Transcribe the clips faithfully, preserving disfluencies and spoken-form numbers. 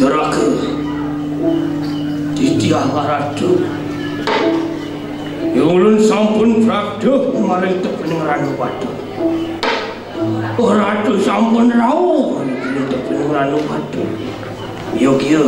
Raka di tiang ratu yang ulun sampun prakduh maring tepening batu. Ratu sampun rauh maring tepening batu. Yogiyo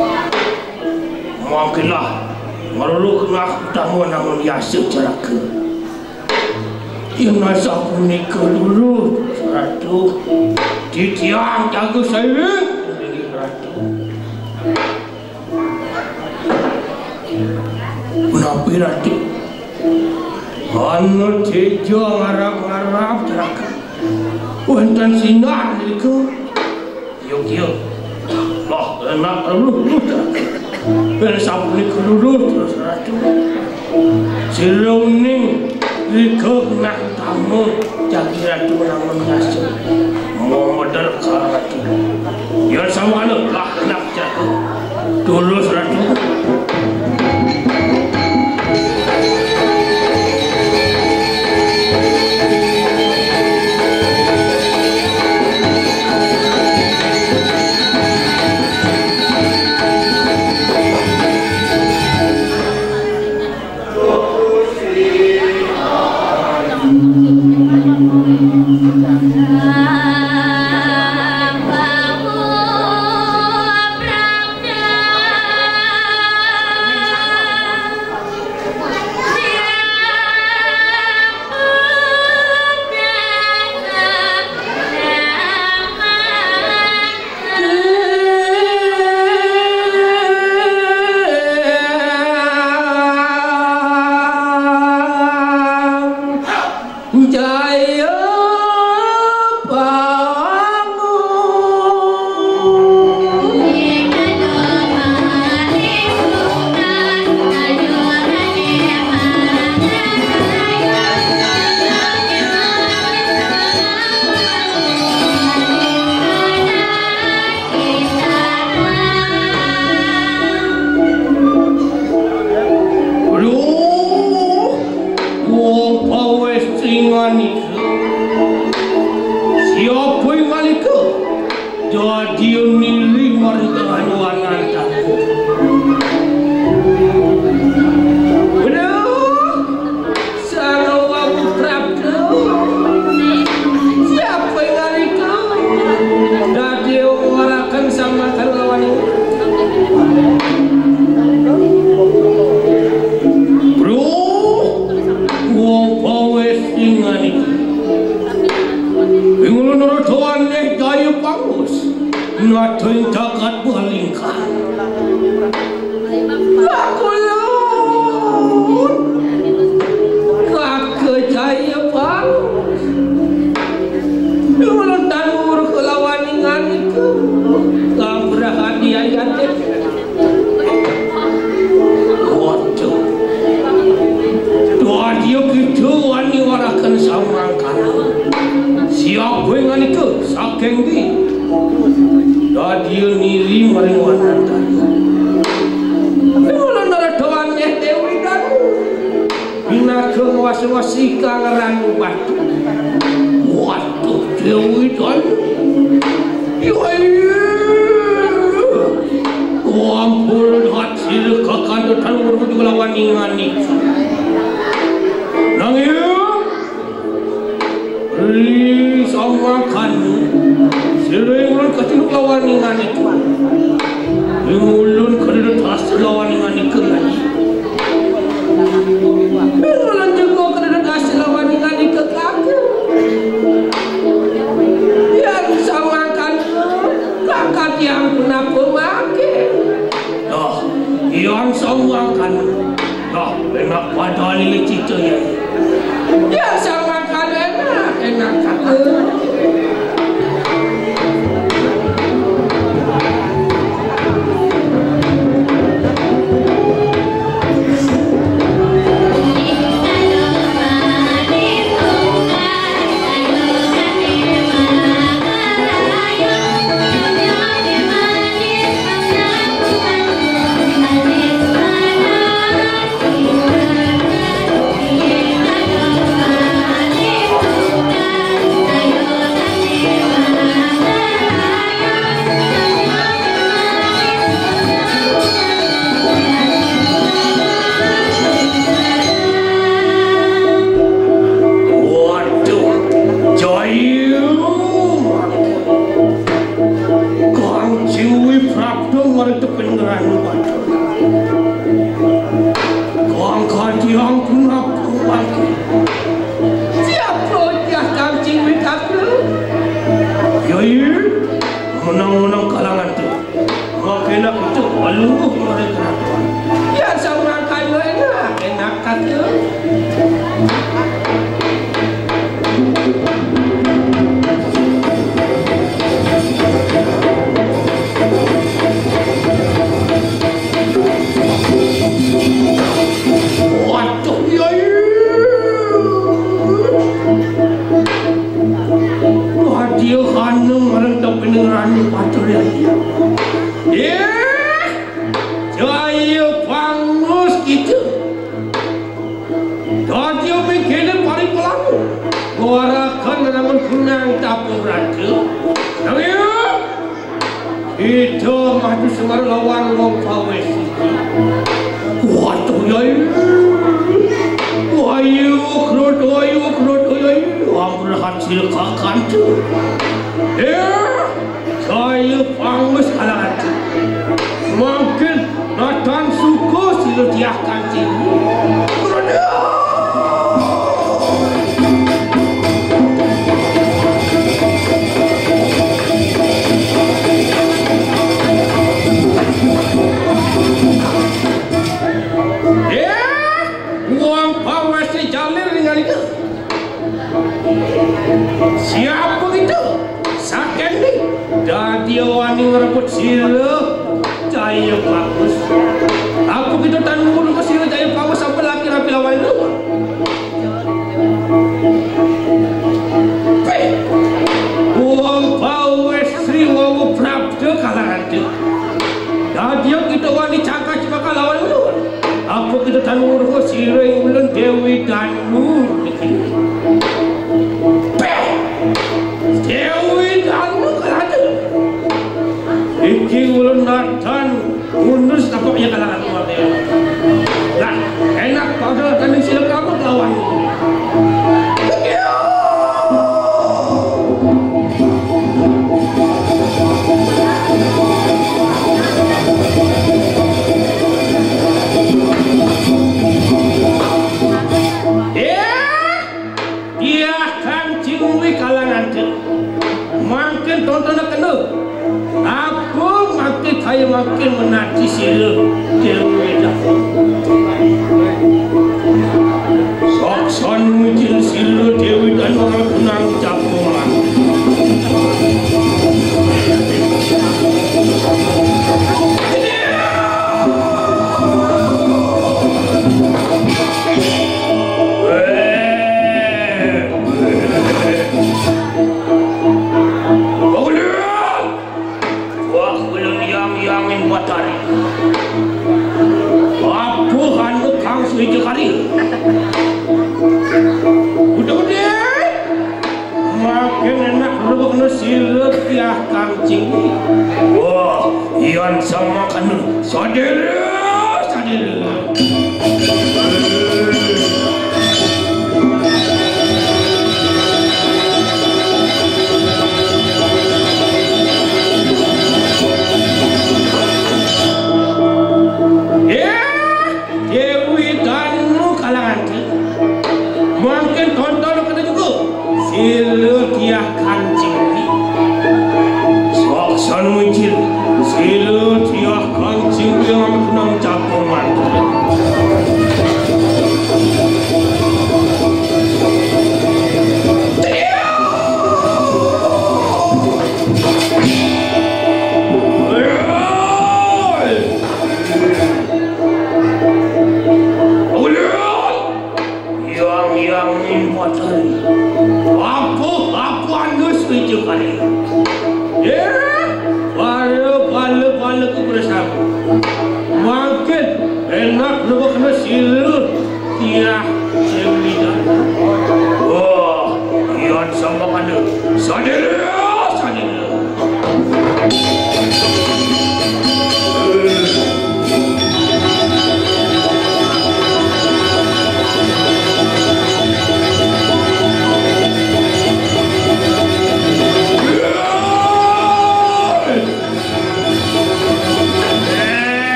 mungkinlah meruluk nak tamu namun yasuk ceraka. Yang nasa punika dulu ratu di tiang jaga saya. Kenapa ratu? Anu tejo ngarap-ngarap ceraka. Wonten sinar niku. Yo-yo. Lah, enak dulu ceraka. Ben sapunika dulu terus ratu. Siruning riko nak tamu jagi ratu namun yasuk. Mau modal ke ratu. Ya sama lah nak ceraka. Dulu ratu. Thank you. menang-menang kalangan tuh. Makanya itu alungguh mereka. Ya sama kayu enak, enak kata. Waduh, ya dia kaneng orang tak pendengaran pacar ya. Ya, saya pangus gitu. Dia bikin paling pelan. Warakan namun kunang tak berada. Namanya itu maju semar lawan ngopawes. Waduh ya. Ayo kerut, ayo kerut, ayo hampir hasil kakan tu. Ya, saya pangus kalangan tu. Mungkin datang suku sila diahkan sini. Kerana siapa itu? Saken ni. Dah dia wani ngerebut sila. Jaya bagus. Apa kita tanur ke sila jaya bagus sampai laki rapi lawan itu? Hei, uang pawes Sri wawu prabda kalangan itu. Dah dia kita wani cakap cakap lawan itu. Apa kita tanur ke sila yang belum Dewi Danu? Dewi Danu kalada. Iki ulun natan unus tapaknya kalangan luar dia. Lah, enak padahal tanding sila kamu lawan. Dia Kang Cing Wie kalangan tu. Makin tonton kena. Aku makin kaya makin menanti sila Dewi dah. Saksan mungkin sila Dewi dan orang kenang capungan. Yang buat hari apa hantu kang suju kali udah-udah makin enak rebuk nasirup ya Kang Cing Wie. Wah ian sama kan sadera sadera sila dia Kang Cing Wie. Saksan muncul sila dia Kang Cing Wie yang menang capungan. Yang yang buat hari. Apa apa anda setuju kali? Ya, pada pada pada kebersamaan. Makin enak lebih kena sila dia Dewi dah. Wah, ian sama pada sadera sadera.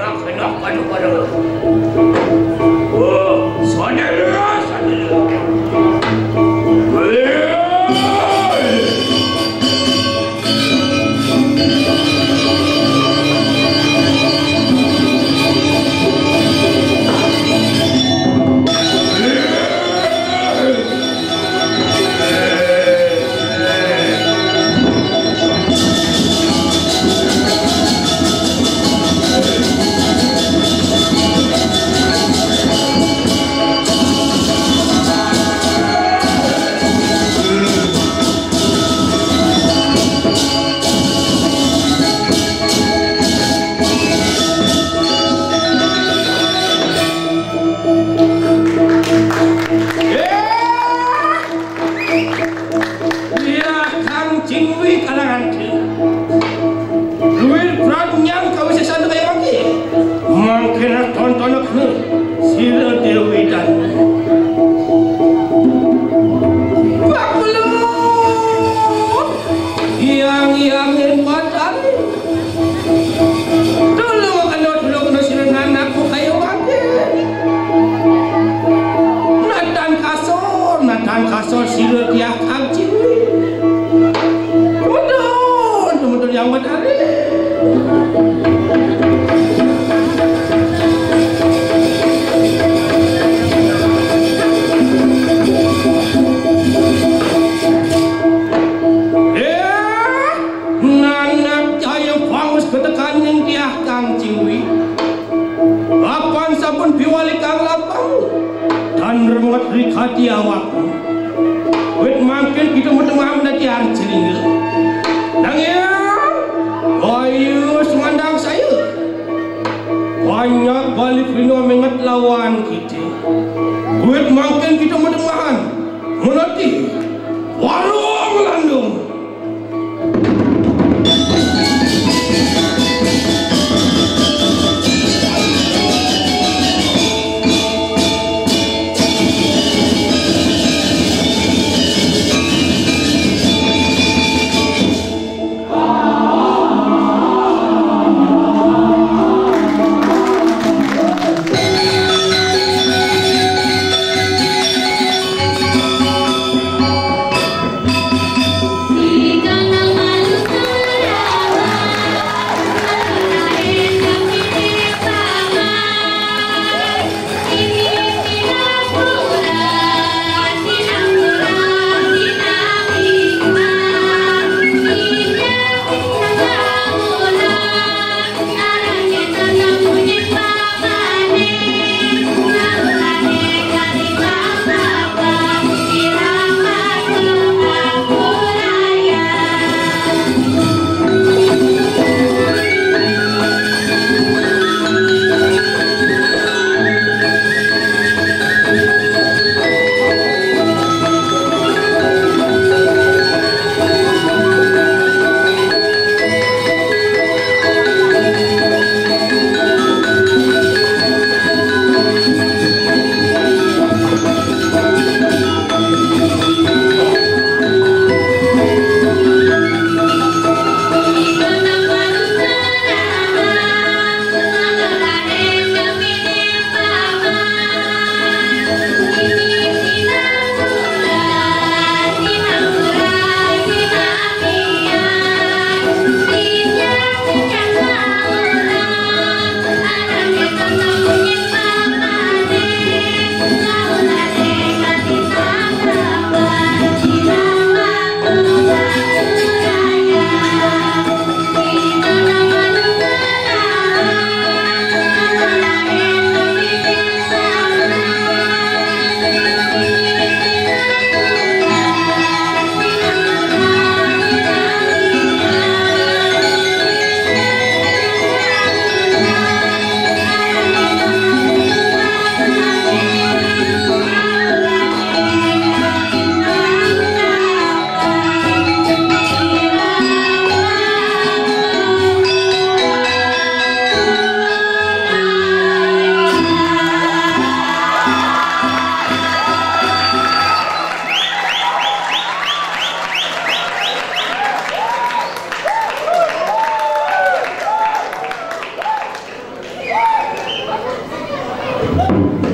nak kena pada-pada. Oh, saudara, saudara. Kang Cing Wie, lapan sabun piwali kang lapang dan remat rikati awakmu. Wet mampir kita bertengah mendaki arcering. Nangis, ayo semandang saya. Banyak balik pino mengat lawan kita. Wet mampir kita bertengahan menanti warung landung. Thank you.